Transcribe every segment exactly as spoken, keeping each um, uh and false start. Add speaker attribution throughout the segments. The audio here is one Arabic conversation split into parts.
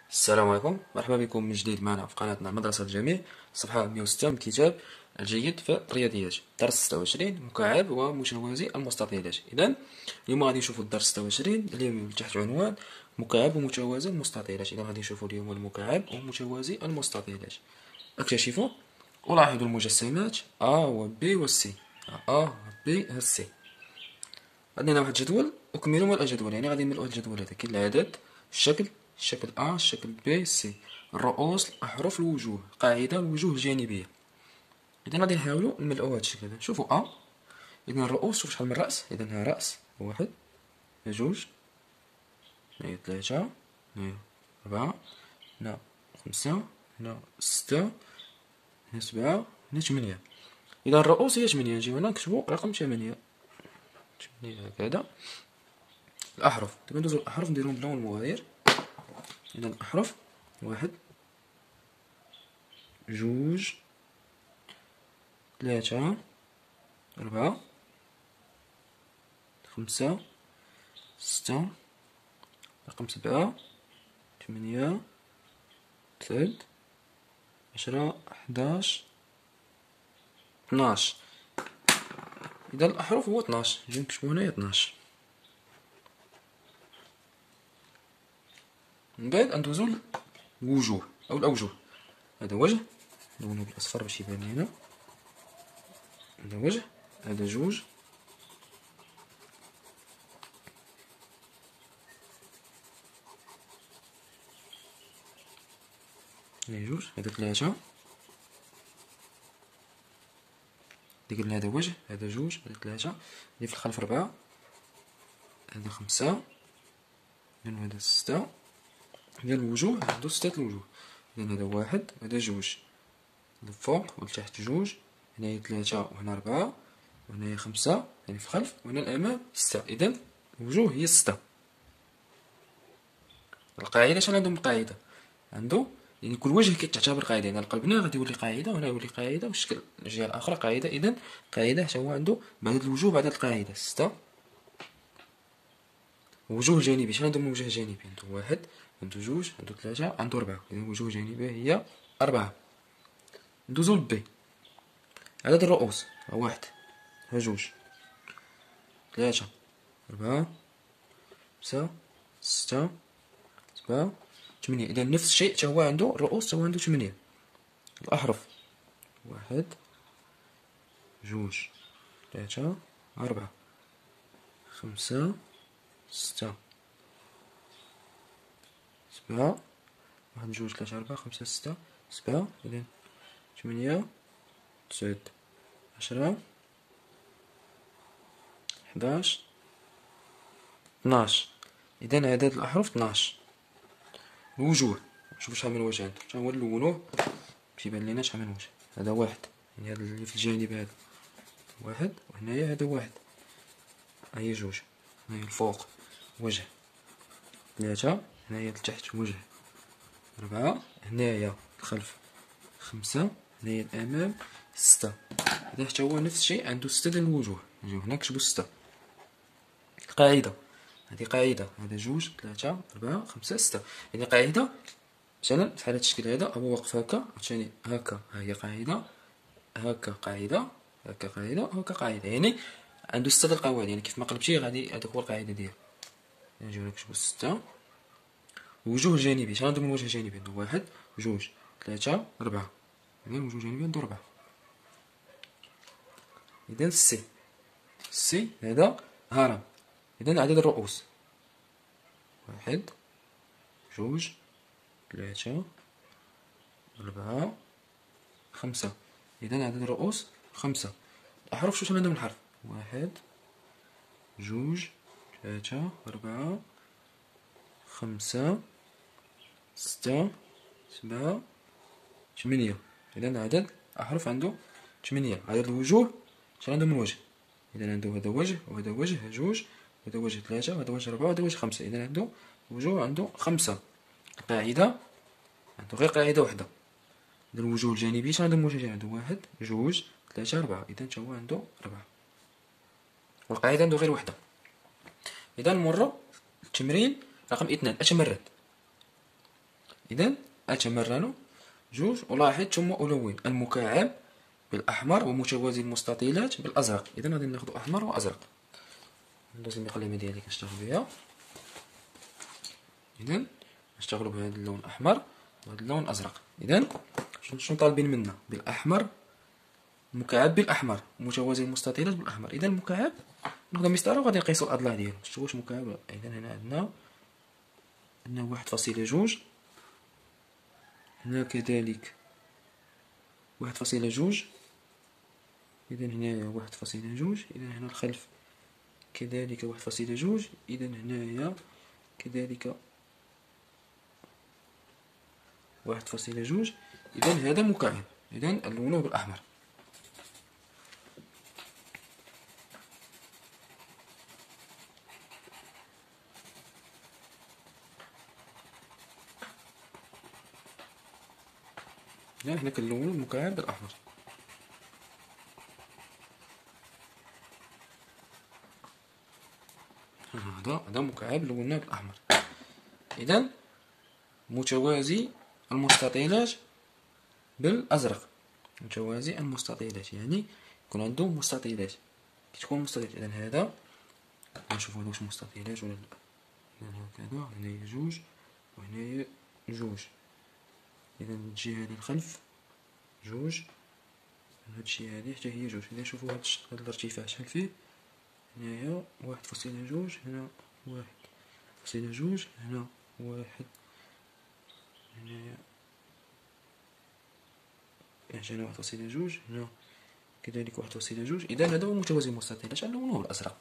Speaker 1: السلام عليكم، مرحبا بكم من جديد معنا في قناتنا مدرسة الجميع. صفحة مئة وستة من كتاب الجيد في الرياضيات، درس ستة وعشرين مكعب ومتوازي المستطيلات. إذا اليوم غادي نشوفوا الدرس ستة وعشرين اليوم تحت عنوان مكعب ومتوازي المستطيلات. إذا غادي نشوفوا اليوم المكعب ومتوازي المستطيلات. اكتشفوا ولاحظوا المجسمات A و B و C. A و B و C. عندنا واحد الجدول أكملوا ملء الجدول، يعني غادي نملؤ الجدول هذا. كاين العدد، الشكل، الشكل A، الشكل B، C، الرؤوس، الأحرف، الوجوه، قاعدة الوجوه الجانبية. إذا غادي نحاولوا نملؤوا هذا الشكل هذا. شوفوا A، إذا الرؤوس، شوف شحال من رأس. إذا ها رأس، واحد، جوج، هنايا ثلاثة، هنايا أربعة، هنا خمسة، هنا ستة، هنا سبعة، هنا ثمانية. إذا الرؤوس هي ثمانية، نجيو هنا نكتبو رقم ثمانية. ثمانية هكذا. الأحرف، دابا ندوزو الأحرف نديرهم باللون المغاير. إذا الأحرف واحد، جوج، ثلاثة، أربعة، خمسة، ستة، رقم سبعة، ثمانية، تسعة، عشرة، حداش، اثناش. إذا الأحرف هو اثناش، نجيو نكتبو هنايا اثناش. من بعد ندوزو الوجوه أو الأوجه. هذا وجه، نلونو بالأصفر باش يبان لينا. هذا وجه، هذا جوج، هنا جوج، هذا ثلاثة، اللي قلنا هذا وجه، هذا جوج، هذا ثلاثة، اللي في الخلف ربعة، هذا خمسة، إذن هذا ستة. ديال الوجوه عندو ستة الوجوه. إذن هذا واحد، هذا جوج، الفوق والتحت جوج، هنايا ثلاثة وهنا ربعة، وهنايا خمسة يعني في الخلف، وهنا الأمام ستة. إذن الوجوه هي ستة. القاعدة شحال عندهم القاعدة؟ عندو يعني كل وجه كتعتبر قاعدة. يعني قلبنا غادي يولي قاعدة، وهنا يولي قاعدة، والشكل الجهة الآخرى قاعدة. إذن قاعدة حتى هو عندو بعد الوجوه بعد القاعدة ستة. وجوه جانبية، شحال عندهم وجه جانبي؟ عندو واحد، عندو جوج، عندو ثلاثة، عندو ربعة. إذن وجوه جانبية هي أربعة. ندوزو لبي. عدد الرؤوس واحد، ها جوج، ثلاثة، أربعة، خمسة، ستة، سبعة، ثمانية. إذا نفس الشيء تا هو عندو الرؤوس، تا هو عندو ثمانية. الأحرف واحد، جوج، ثلاثة، أربعة، خمسة، ستة، سبعة، واحد، جوج، ثلاثة، أربعة، خمسة، ستة، سبعة، إذا ثمانية، تسعة، عشرة، حداش، اثناش. إذا عدد الأحرف اثناش. الوجوه، شوفو شحال من وجه عندو، تا هو نلونوه باش يبان لينا شحال من وجه. هذا واحد، يعني هذا اللي في الجانب هذا واحد، وهنايا هذا واحد، هاهي جوج، هنايا الفوق وجه، ثلاثة، هنايا لتحت وجه، ربعة، هنايا الخلف خمسة، هنايا الأمام ستة. إذا حتى هو نفس الشيء عندو ستة ديال الوجوه. نجيو هنا نكتبو ستة. القاعدة، هذه قاعدة، هذا جوج، ثلاثة، أربعة، خمسة، ستة. يعني قاعدة مثلا بحال هاد الشكل هذا، هو واقف هكا، عاوتاني هكا، ها هي قاعدة، هكا قاعدة، هكا قاعدة، هكا قاعدة. يعني عندو ستة د القواعد. يعني كيف ما قلبتي غادي هاديك هو القاعدة ديالو. نجيو نكتبو ستة. الوجوه الجانبية، شحال عندو من وجه جانبي؟ عندو واحد، جوج، ثلاثة، ربعة. إذا الوجوه الجانبية عندو ربعة. إذا السي، السي هذا هرم. إذا عدد الرؤوس واحد، جوج، ثلاثة، أربعة، خمسة. إذا عدد الرؤوس خمسة. الأحرف شحال عندهم الحرف؟ واحد، جوج، ثلاثة، أربعة، خمسة، ستة، سبعة، ثمانية. إذا عدد الأحرف عندو ثمانية. عدد الوجوه شحال عندو من وجه؟ إذا عندو هذا وجه، وهذا وجه جوج، وهذا وجه ثلاثة، وهذا وجه أربعة، وهذا وجه خمسة. إذا عندو وجوه عندو خمسة. القاعدة عندو غير قاعدة وحدة. إذا الوجوه الجانبية شحال عندهم وجه جانبي؟ عندو واحد، جوج، ثلاثة، أربعة. إذا تا هو عندو ربعة. والقاعدة عندو غير وحدة. إذا نمرو التمرين رقم اثنان. أش مرات؟ إذا أتمرن جوج ألاحظ ثم ألون المكعب بالأحمر ومتوازي المستطيلات بالأزرق. إذا غادي ناخذ أحمر وأزرق. لازم القلمة ديالي كنشتغل بها. إذا نشتغل بهذا اللون الأحمر وهذا اللون الأزرق. إذا شنو طالبين منا؟ بالأحمر، مكعب بالأحمر، متوازي المستطيلات بالأحمر. إذا المكعب ناخذ مسطرة وغادي نقيسو الأضلاع ديالو، شتو واش مكعب. إذا هنا عندنا عندنا واحد فاصلة جوج، هنا كذلك واحد فاصلة جوج، إذا هنايا واحد فاصلة جوج، إذا هنا الخلف كذلك واحد فاصلة جوج، إذا هنايا كذلك واحد فاصلة جوج. إذا هذا مكعب، إذا نلونوه بالأحمر. إذا هنا كنلونو المكعب بالأحمر. هذا هذا مكعب لوناه بالأحمر. إذا متوازي المستطيلات بالأزرق، متوازي المستطيلات يعني يكون عنده مستطيلات، كي تكون مستطيلات. إذا هذا نشوفو واش مستطيلات ولا لا. إذا هكذا هنايا جوج وهنايا جوج. إذا الجهة هادي الخلف جوج، هاد الشي هادي حتى هي جوج. إذا شوفو هاد الارتفاع شحال فيه، هنايا واحد فاصلة جوج، هنا واحد فاصلة جوج، هنا واحد، هنايا هنا واحد فاصلة جوج، هنا كذلك واحد فاصلة جوج. إذا هذا هو متوازي المستطيلات، نلونوه بالأزرق.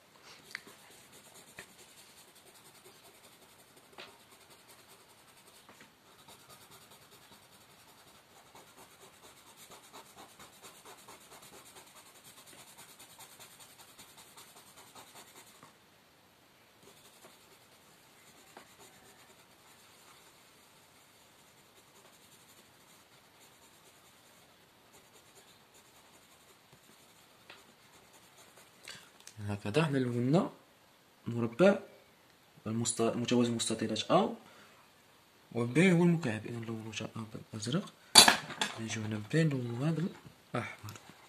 Speaker 1: هكذا حنا لونا مربع متوازي المستطيلات أ، و ب هو المكعب. إذا نلونو تا أ بالأزرق، نجيو هنا ب نلونوها بالأحمر.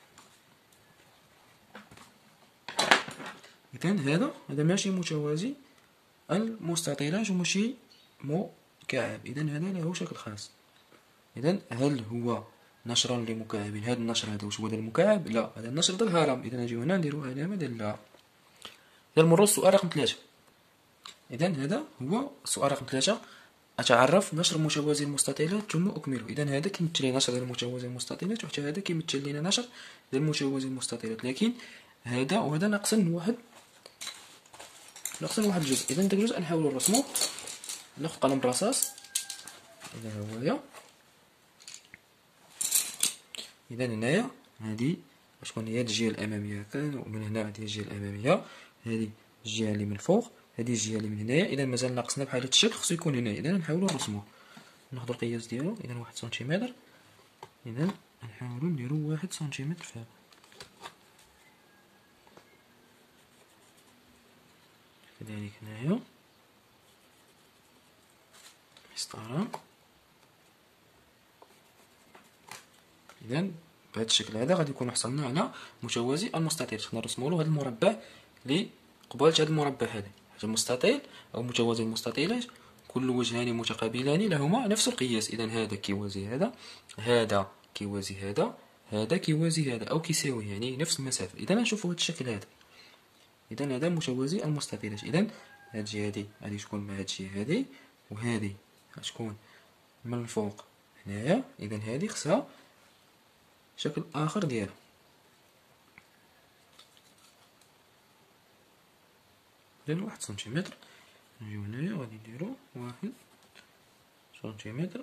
Speaker 1: إذا هذا هذا ماشي متوازي المستطيلات وماشي مكعب، إذا هذا له شكل خاص. إذا هل هو نشرا لمكعب؟ هذا النشر هذا واش هو ديال المكعب؟ لا، هذا النشر ديال الهرم. إذا نجيو هنا نديرو علامة ديال لا. إذا نمرو للسؤال رقم ثلاثة. إذا هذا هو السؤال رقم ثلاثة. أتعرف نشر متوازي المستطيلات ثم أكمله. إذا هذا كيمثل لي نشر ديال المتوازي المستطيلات، وحتى هذا كيمثل لينا نشر ديال المتوازي المستطيلات، لكن هذا وهذا ناقصين واحد ناقصين واحد الجزء. إذا داك الجزء نحاولو نرسمو. ناخد قلم الرصاص. إذا ها هويا. إذا هنايا هادي شكون هي؟ هاد الجهة الأمامية هكا، ومن هنا هادي الجهة الأمامية، هادي الجهة اللي من الفوق، هادي الجهة اللي من هنايا. إذا مازال ناقصنا بحال هاد الشكل، خصو يكون هنايا. إذا نحاولو نرسموه. ناخدو القياس ديالو. إذا واحد سنتيمتر. إذا نحاولو نديرو واحد سنتيمتر فهاد. كذلك هنايا مسطرة. إذا بهذا الشكل هذا غادي يكون حصلنا على متوازي المستطيل. خصنا نرسمولو هذا المربع اللي قبالة هذا المربع هذا. هذا المستطيل أو متوازي المستطيلات كل وجهان متقابلان لهما نفس القياس. إذا هذا كيوازي هذا، هذا كيوازي هذا، هذا كيوازي هذا أو كيساوي، يعني نفس المسافة. إذا نشوفو هذا الشكل هذا. إذا هذا متوازي المستطيلات. إذا هاد الجهة هادي غادي تكون مع هاد الجهة هادي، وهادي غتكون من الفوق هنايا. إذا هادي خصها شكل آخر ديالها. إذا واحد سنتيمتر. نجيو هنايا وغادي نديرو واحد سنتيمتر.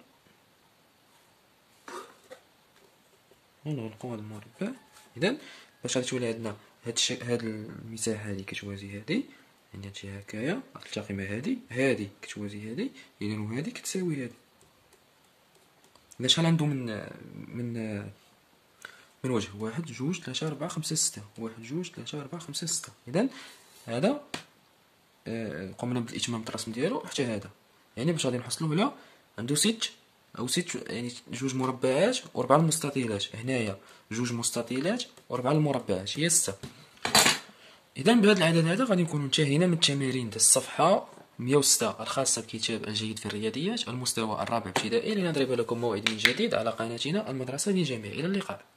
Speaker 1: ونغلقو هاد المربع. إذا باش غادي تولي عندنا هاد الشكل، هاد المساحة هادي كتوازي هادي، عندي هادشي هكايا غتلتقي مع هادي، هادي كتوازي هادي، إذا وهادي كتساوي هادي. إذا شحال عندو من من من وجه؟ واحد جوج ثلاثة أربعة خمسة ستة، واحد جوج ثلاثة أربعة خمسة ستة. إذا هذا آه قمنا بالإتمام الرسم ديالو حتى هذا، يعني باش غادي نحصلو على عنده ست او ست يعني جوج مربعات وربعة المستطيلات. هنايا جوج مستطيلات وربعة المربعات هي ستة. اذا بهذا العدد هذا غادي نكونوا انتهينا من التمارين ديال الصفحه مية وستة الخاصه بكتاب الجيد في الرياضيات المستوى الرابع ابتدائي. لنضرب لكم موعد من جديد على قناتنا المدرسه للجميع. الى اللقاء.